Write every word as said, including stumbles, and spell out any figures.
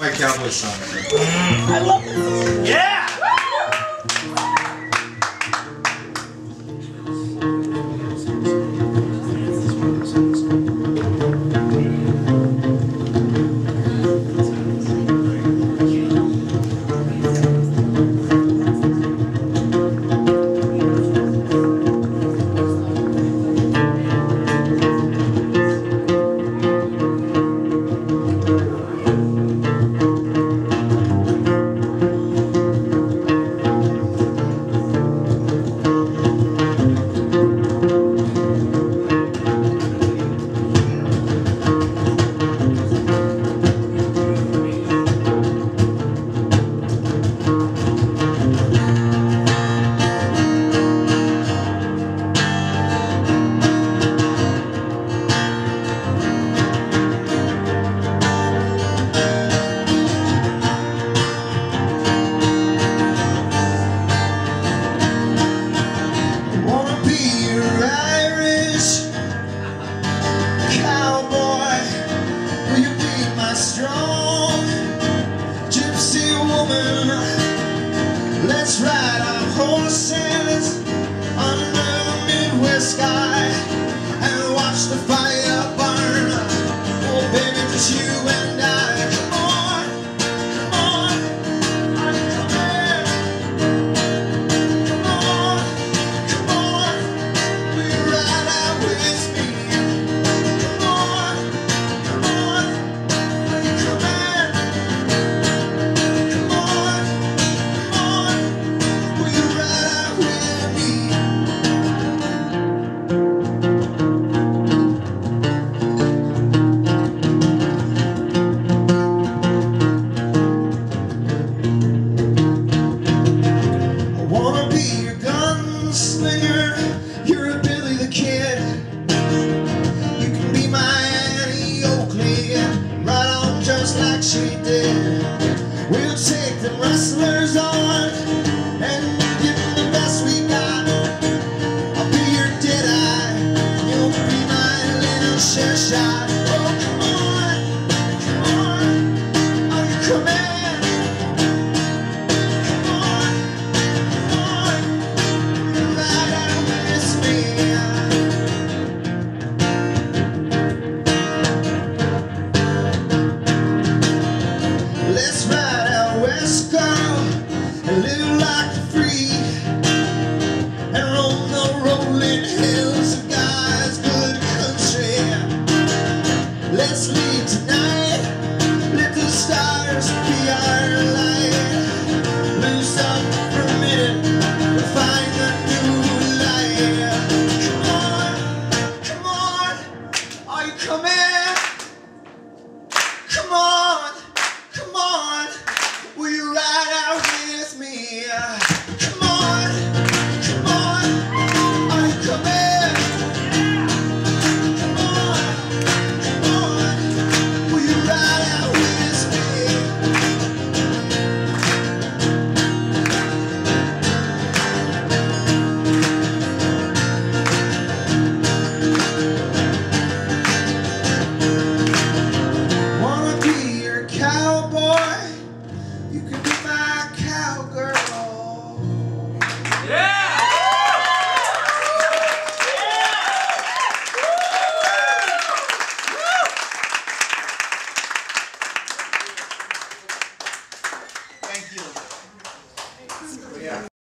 My cowboy song. I love this. Yeah! Let's ride our horses under the Midwest sky and watch the fire burn. Oh baby, just you and I. Come on, come on, are you coming? Come on, come on, will you ride out with me? Come on, come on, are you coming? Come on, come on, will you ride out with me? I wanna be your gunslinger, you're a Billy the Kid. You can be my Annie Oakley, right on just like she did. We'll take them wrestlers on and give them the best we got. I'll be your dead eye, you'll be my little share shot. Oh come on, come on, are you coming? Come on, come on, will you ride out with me? Let's ride out west, girl, and live like you're free, and roam the rolling hills of God's good country. Let's leave tonight, let the stars be our light. Lose up for a minute, and find the new light. Come on, come on, are you coming? Come on, come on, will you ride out with me? Come on, come on, are you coming? Come on, come on, will you ride out with me? Wanna be your cowboy, you can be my cowgirl. Yeah! Thank you.